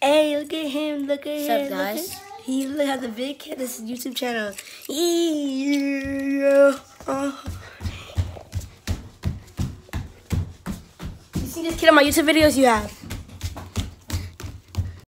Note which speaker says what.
Speaker 1: Hey, look at him. Look at him.
Speaker 2: What's up, guys?
Speaker 1: He has a big kid. This is YouTube channel. Yeah. You see this kid on my YouTube videos? You have.